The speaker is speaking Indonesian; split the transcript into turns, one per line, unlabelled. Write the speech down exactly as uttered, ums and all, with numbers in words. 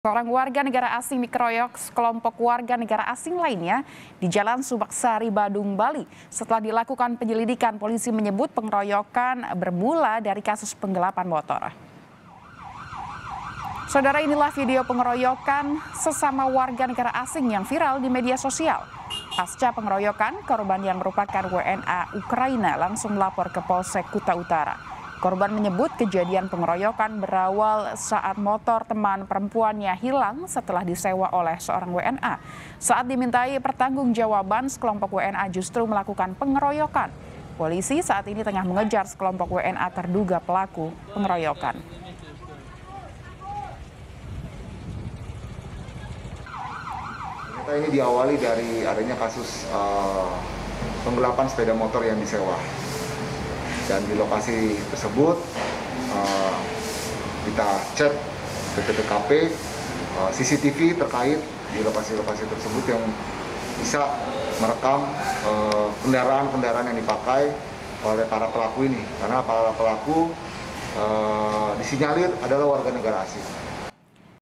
Seorang warga negara asing dikeroyok sekelompok warga negara asing lainnya di Jalan Subaksari, Badung, Bali. Setelah dilakukan penyelidikan, polisi menyebut pengeroyokan bermula dari kasus penggelapan motor. Saudara, inilah video pengeroyokan sesama warga negara asing yang viral di media sosial. Pasca pengeroyokan, korban yang merupakan W N A Ukraina langsung melapor ke Polsek Kuta Utara. Korban menyebut kejadian pengeroyokan berawal saat motor teman perempuannya hilang setelah disewa oleh seorang W N A. Saat dimintai pertanggungjawaban, sekelompok W N A justru melakukan pengeroyokan. Polisi saat ini tengah mengejar sekelompok W N A terduga pelaku pengeroyokan.
Ternyata ini diawali dari adanya kasus uh, penggelapan sepeda motor yang disewa. Dan di lokasi tersebut uh, kita cek ke T K P, uh, C C T V terkait di lokasi-lokasi tersebut yang bisa merekam kendaraan-kendaraan uh, yang dipakai oleh para pelaku ini. Karena para pelaku uh, disinyalir adalah warga negara asing.